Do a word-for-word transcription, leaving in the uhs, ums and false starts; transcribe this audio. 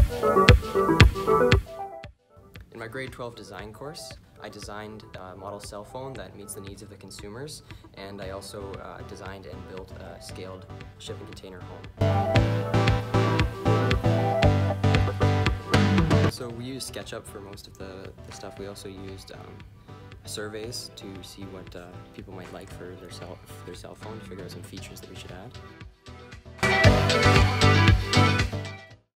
In my grade twelve design course, I designed a model cell phone that meets the needs of the consumers, and I also uh, designed and built a scaled shipping container home. So we used SketchUp for most of the, the stuff. We also used um, surveys to see what uh, people might like for their cell, for their cell phone, to figure out some features that we should add.